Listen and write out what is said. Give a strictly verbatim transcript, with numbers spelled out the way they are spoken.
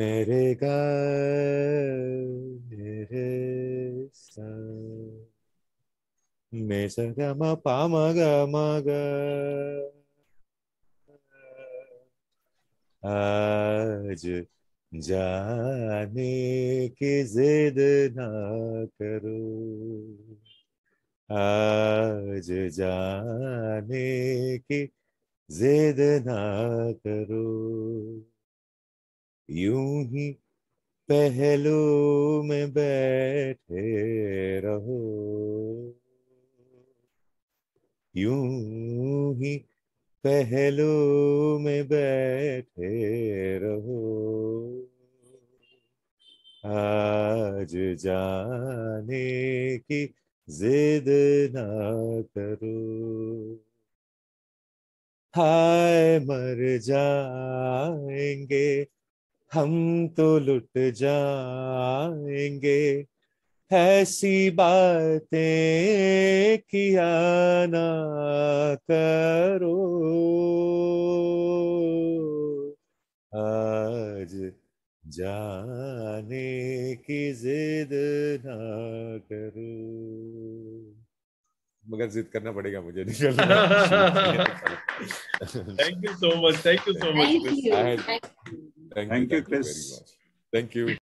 मेरे गा मेरे सा मे सा गा मा पा मा गा मा गा आज जाने की जिद ना करो, आज जाने की जिद ना करो, यूं ही पहलू में बैठे रहो, यूं ही पहलू में बैठे रहो, आज जाने की जिद ना करो, हाय मर जाएंगे हम तो लुट जाएंगे, ऐसी बातें किया ना करो, आज जाने की जिद ना करो। मगर जिद करना पड़ेगा मुझे निकलना। Thank you so much, thank you so much. Thank you. I had, Thank you. thank you, Thank you, thank you Chris. very much. Thank you.